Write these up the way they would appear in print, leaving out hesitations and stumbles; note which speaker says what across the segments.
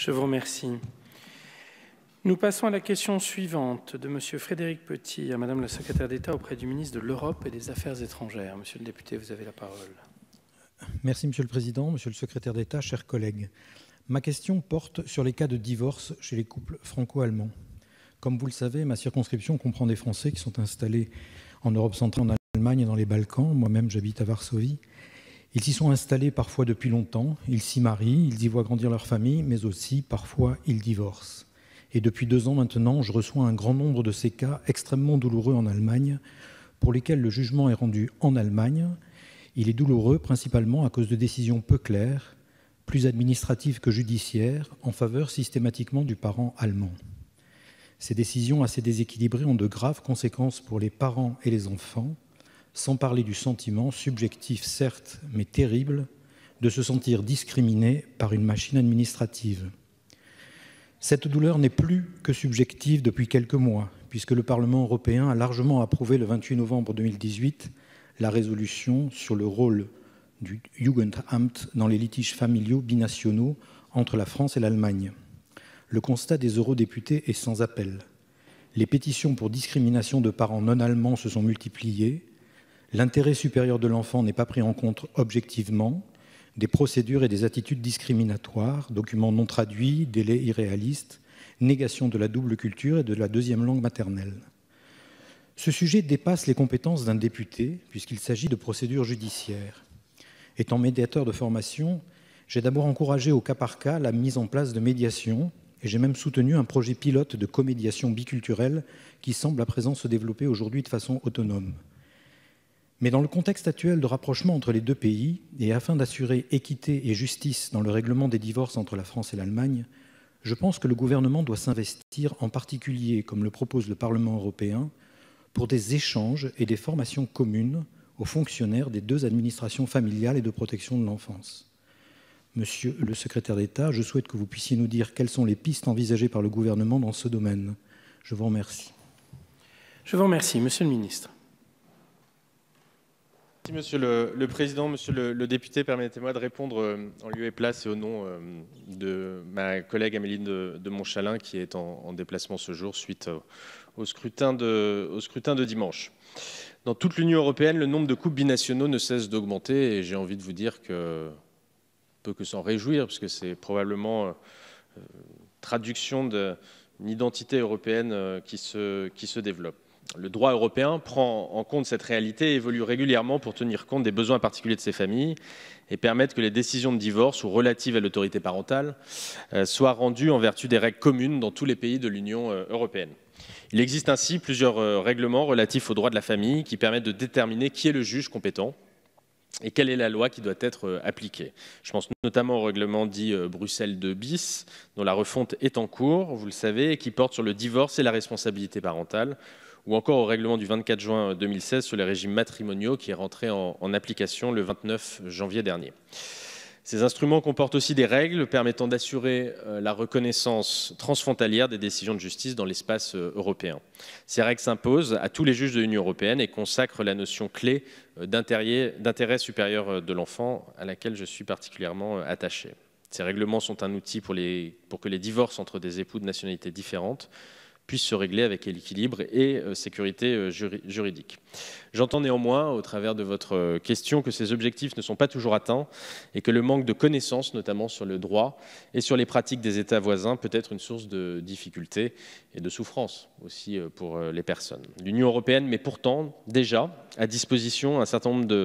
Speaker 1: Je vous remercie. Nous passons à la question suivante de M. Frédéric Petit à Mme la secrétaire d'État auprès du ministre de l'Europe et des Affaires étrangères. Monsieur le député, vous avez la parole.
Speaker 2: Merci Monsieur le Président, Monsieur le secrétaire d'État, chers collègues. Ma question porte sur les cas de divorce chez les couples franco-allemands. Comme vous le savez, ma circonscription comprend des Français qui sont installés en Europe centrale, en Allemagne et dans les Balkans. Moi-même, j'habite à Varsovie. Ils s'y sont installés parfois depuis longtemps. Ils s'y marient, ils y voient grandir leur famille, mais aussi, parfois, ils divorcent. Et depuis 2 ans maintenant, je reçois un grand nombre de ces cas extrêmement douloureux en Allemagne, pour lesquels le jugement est rendu en Allemagne. Il est douloureux principalement à cause de décisions peu claires, plus administratives que judiciaires, en faveur systématiquement du parent allemand. Ces décisions assez déséquilibrées ont de graves conséquences pour les parents et les enfants, sans parler du sentiment, subjectif certes, mais terrible, de se sentir discriminé par une machine administrative. Cette douleur n'est plus que subjective depuis quelques mois, puisque le Parlement européen a largement approuvé le 28 novembre 2018 la résolution sur le rôle du Jugendamt dans les litiges familiaux binationaux entre la France et l'Allemagne. Le constat des eurodéputés est sans appel. Les pétitions pour discrimination de parents non allemands se sont multipliées. L'intérêt supérieur de l'enfant n'est pas pris en compte objectivement. Des procédures et des attitudes discriminatoires, documents non traduits, délais irréalistes, négation de la double culture et de la deuxième langue maternelle. Ce sujet dépasse les compétences d'un député, puisqu'il s'agit de procédures judiciaires. Étant médiateur de formation, j'ai d'abord encouragé au cas par cas la mise en place de médiation, et j'ai même soutenu un projet pilote de comédiation biculturelle qui semble à présent se développer aujourd'hui de façon autonome. Mais dans le contexte actuel de rapprochement entre les 2 pays, et afin d'assurer équité et justice dans le règlement des divorces entre la France et l'Allemagne, je pense que le gouvernement doit s'investir, en particulier, comme le propose le Parlement européen, pour des échanges et des formations communes aux fonctionnaires des 2 administrations familiales et de protection de l'enfance. Monsieur le secrétaire d'État, je souhaite que vous puissiez nous dire quelles sont les pistes envisagées par le gouvernement dans ce domaine. Je vous remercie.
Speaker 1: Je vous remercie. Monsieur le ministre.
Speaker 3: Merci Monsieur le Président. Monsieur le député, permettez-moi de répondre en lieu et place et au nom de ma collègue Améline de Montchalin qui est en déplacement ce jour suite au scrutin de dimanche. Dans toute l'Union européenne, le nombre de couples binationaux ne cesse d'augmenter et j'ai envie de vous dire que peut que s'en réjouir parce que c'est probablement traduction d'une identité européenne qui se développe. Le droit européen prend en compte cette réalité et évolue régulièrement pour tenir compte des besoins particuliers de ces familles et permettre que les décisions de divorce ou relatives à l'autorité parentale soient rendues en vertu des règles communes dans tous les pays de l'Union européenne. Il existe ainsi plusieurs règlements relatifs aux droits de la famille qui permettent de déterminer qui est le juge compétent et quelle est la loi qui doit être appliquée. Je pense notamment au règlement dit Bruxelles 2 bis, dont la refonte est en cours, vous le savez, et qui porte sur le divorce et la responsabilité parentale, ou encore au règlement du 24 juin 2016 sur les régimes matrimoniaux qui est rentré en application le 29 janvier dernier. Ces instruments comportent aussi des règles permettant d'assurer la reconnaissance transfrontalière des décisions de justice dans l'espace européen. Ces règles s'imposent à tous les juges de l'Union européenne et consacrent la notion clé d'intérêt supérieur de l'enfant à laquelle je suis particulièrement attaché. Ces règlements sont un outil pour que les divorces entre des époux de nationalités différentes puissent se régler avec équilibre et sécurité juridique. J'entends néanmoins, au travers de votre question, que ces objectifs ne sont pas toujours atteints et que le manque de connaissances, notamment sur le droit et sur les pratiques des États voisins, peut être une source de difficultés et de souffrance aussi pour les personnes. L'Union européenne met pourtant déjà à disposition un certain nombre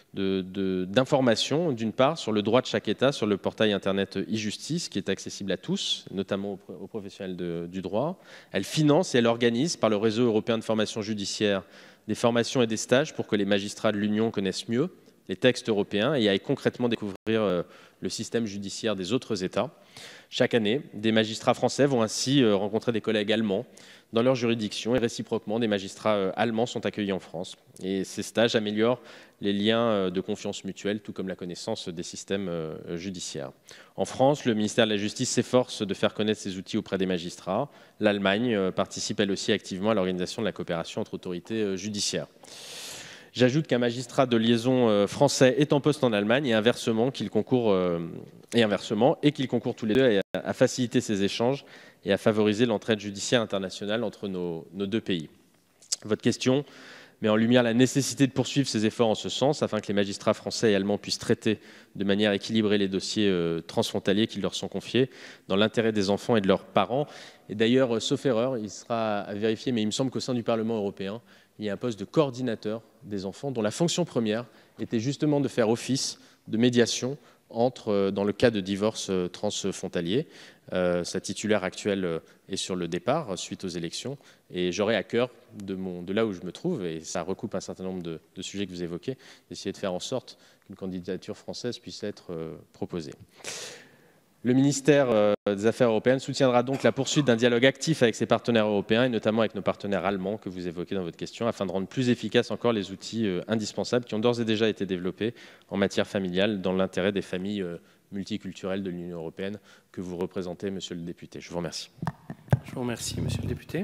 Speaker 3: d'informations, d'une part, sur le droit de chaque État, sur le portail Internet e-Justice, qui est accessible à tous, notamment aux professionnels du droit. Elle finance et elle organise, par le réseau européen de formation judiciaire, des formations et des stages pour que les magistrats de l'Union connaissent mieux les textes européens et aillent concrètement découvrir le système judiciaire des autres États. Chaque année, des magistrats français vont ainsi rencontrer des collègues allemands dans leur juridiction et réciproquement, des magistrats allemands sont accueillis en France. Et ces stages améliorent les liens de confiance mutuelle, tout comme la connaissance des systèmes judiciaires. En France, le ministère de la Justice s'efforce de faire connaître ces outils auprès des magistrats. L'Allemagne participe elle aussi activement à l'organisation de la coopération entre autorités judiciaires. J'ajoute qu'un magistrat de liaison français est en poste en Allemagne et inversement, qu'il concourt tous les deux à faciliter ces échanges et à favoriser l'entraide judiciaire internationale entre nos deux pays. Votre question met en lumière la nécessité de poursuivre ces efforts en ce sens, afin que les magistrats français et allemands puissent traiter de manière équilibrée les dossiers transfrontaliers qui leur sont confiés, dans l'intérêt des enfants et de leurs parents. Et d'ailleurs, sauf erreur, il sera à vérifier, mais il me semble qu'au sein du Parlement européen, il y a un poste de coordinateur des enfants, dont la fonction première était justement de faire office de médiation dans le cas de divorce transfrontalier. Sa titulaire actuelle est sur le départ suite aux élections et j'aurai à cœur de là où je me trouve, et ça recoupe un certain nombre de sujets que vous évoquez, d'essayer de faire en sorte qu'une candidature française puisse être proposée. Le ministère des Affaires européennes soutiendra donc la poursuite d'un dialogue actif avec ses partenaires européens et notamment avec nos partenaires allemands que vous évoquez dans votre question, afin de rendre plus efficaces encore les outils indispensables qui ont d'ores et déjà été développés en matière familiale dans l'intérêt des familles multiculturelles de l'Union européenne que vous représentez, monsieur le député. Je vous remercie.
Speaker 1: Je vous remercie, monsieur le député.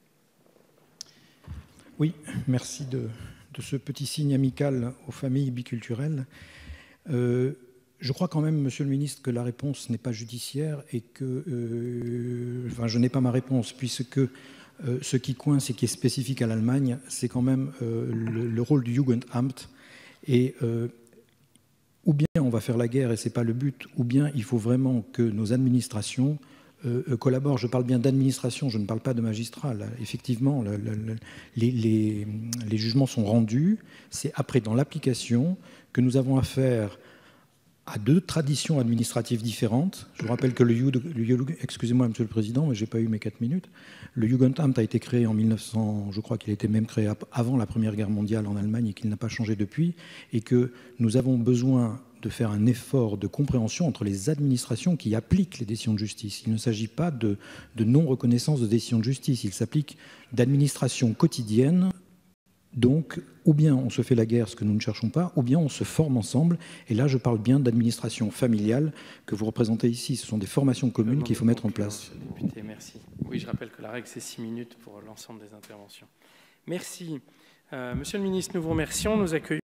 Speaker 2: Oui, merci de ce petit signe amical aux familles biculturelles. Je crois quand même, monsieur le ministre, que la réponse n'est pas judiciaire et que je n'ai pas ma réponse, puisque ce qui coince et qui est spécifique à l'Allemagne, c'est quand même le rôle du Jugendamt. Et ou bien on va faire la guerre et ce n'est pas le but, ou bien il faut vraiment que nos administrations collaborent. Je parle bien d'administration, je ne parle pas de magistrats. Là, effectivement, les jugements sont rendus. C'est après, dans l'application, que nous avons affaire à deux traditions administratives différentes. Je vous rappelle que excusez-moi, Monsieur le Président, mais je n'ai pas eu mes 4 minutes. Le Jugendamt a été créé en 1900, je crois qu'il a été même créé avant la Première Guerre mondiale en Allemagne et qu'il n'a pas changé depuis, et que nous avons besoin de faire un effort de compréhension entre les administrations qui appliquent les décisions de justice. Il ne s'agit pas de non-reconnaissance de décisions de justice, il s'applique d'administration quotidienne. Donc, ou bien on se fait la guerre, ce que nous ne cherchons pas, ou bien on se forme ensemble. Et là, je parle bien d'administration familiale que vous représentez ici. Ce sont des formations communes qu'il faut mettre en place.
Speaker 1: Monsieur le député, merci. Oui, je rappelle que la règle, c'est 6 minutes pour l'ensemble des interventions. Merci. Monsieur le ministre, nous vous remercions. Nous accueillons